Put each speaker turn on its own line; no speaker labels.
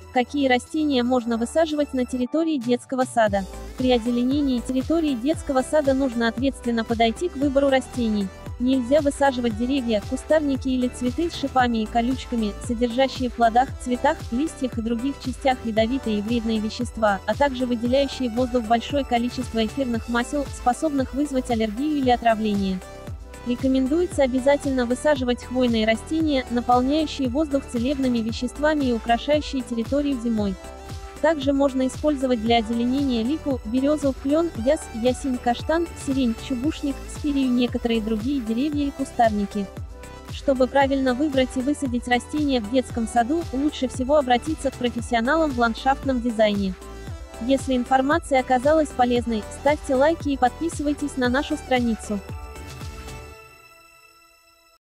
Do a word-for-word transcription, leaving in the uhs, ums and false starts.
Какие растения можно высаживать на территории детского сада? При озеленении территории детского сада нужно ответственно подойти к выбору растений. Нельзя высаживать деревья, кустарники или цветы с шипами и колючками, содержащие в плодах, цветах, листьях и других частях ядовитые и вредные вещества, а также выделяющие в воздух большое количество эфирных масел, способных вызвать аллергию или отравление. Рекомендуется обязательно высаживать хвойные растения, наполняющие воздух целебными веществами и украшающие территорию зимой. Также можно использовать для озеленения липу, березу, клен, яс, ясень, каштан, сирень, чубушник, спирию и некоторые другие деревья и кустарники. Чтобы правильно выбрать и высадить растения в детском саду, лучше всего обратиться к профессионалам в ландшафтном дизайне. Если информация оказалась полезной, ставьте лайки и подписывайтесь на нашу страницу.